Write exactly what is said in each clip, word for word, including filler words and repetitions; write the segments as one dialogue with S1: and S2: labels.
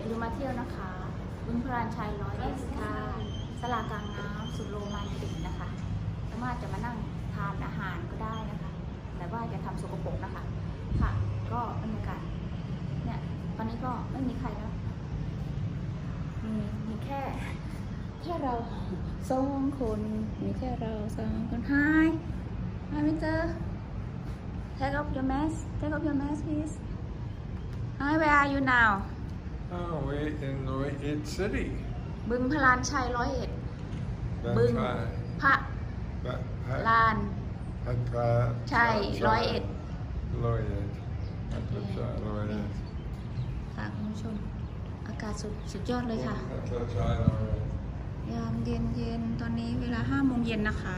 S1: อย่าลืมมาเที่ยวนะคะบึงพลานชัยร้อยเอ็ดค่ะสลากลางน้ำสุดโรแมนติกนะคะสามารถจะมานั่งทานอาหารก็ได้นะคะแต่ว่าจะทำสกปรกนะคะค่ะก็บรรยากาศเนี่ยตอนนี้ก็ไม่มีใครแล้วมีมีแค่แค่เราสองคนมีแค่เราสองคน Hi Hi Mister Take off your mask Take off your mask please Hi where are you now
S2: Oh, we're in Roy-Ed City.
S1: บึงพลานชัยร้อยเอ็ด
S2: That's
S1: บึง
S2: right.
S1: พระ
S2: But,
S1: ลาน
S2: That's right.
S1: ชัย
S2: That's
S1: ร้อย
S2: right.
S1: เอ็ด
S2: Roy-Ed. That's right, Roy-Ed.
S1: ค่ะคุณผู้ชมอากาศสุดสุดยอดเลยค่ะ
S2: That's right, Roy-Ed.
S1: ยามเย็นเย็นตอนนี้เวลาห้าโมงเย็นนะคะ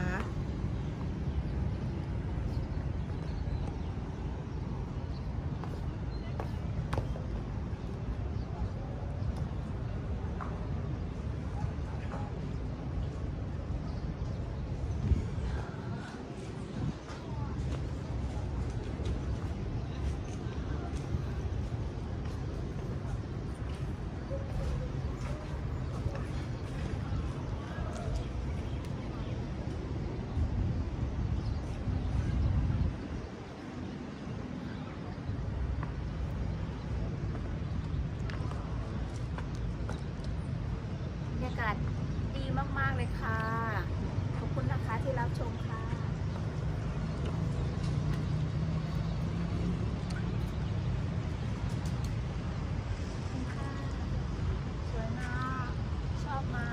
S1: บรรยากาศดีมากๆเลยค่ะขอบคุณนะคะที่รับชมค่ะสวยมากชอบมาก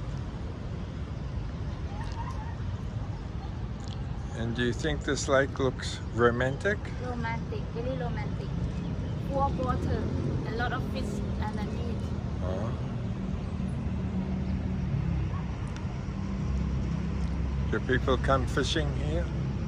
S2: And do you think this lake looks romantic?
S1: romantic very romantic full of water a lot of fish underneath
S2: Oh. Do people come fishing here?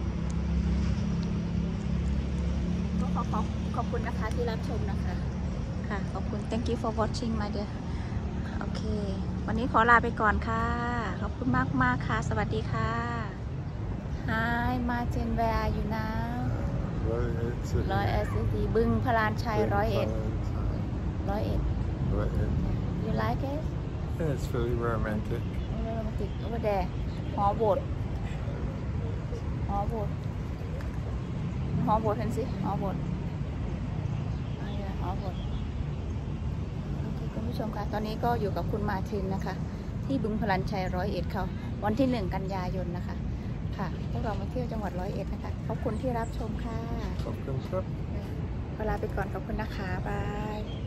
S1: ก็ขอขอบขอบคุณนะคะที่รับชมนะคะค่ะขอบคุณ thank you for watching my dear โอเควันนี้ขอลาไปก่อนค่ะขอบคุณมากมากค่ะสวัสดีค่ะ Hi Martin where are you now
S2: Roy-Ed City.
S1: ร้อยเอ็ดสิบบึงพลานชัยร้อยเอ็ดร้อยเอ็ด
S2: Roy-Ed.
S1: you like it
S2: Yeah, it's very romantic.
S1: โรแมนติก over there หอโบสถ์หอโบสถ์หอโบสถ์เห็นสิหอโบสถ์นี่หอโบสถ์โอเคคุณผู้ชมค่ะตอนนี้ก็อยู่กับคุณมาทินนะคะที่บึงพลันชัยร้อยเอ็ดเขาวันที่หนึ่งกันยายนนะคะค่ะพวกเรามาเที่ยวจังหวัดร้อยเอ็ดนะคะขอบคุณที่รับชมค่ะ
S2: Welcome, sir.
S1: เวลาไปก่อนขอบคุณนะคะบาย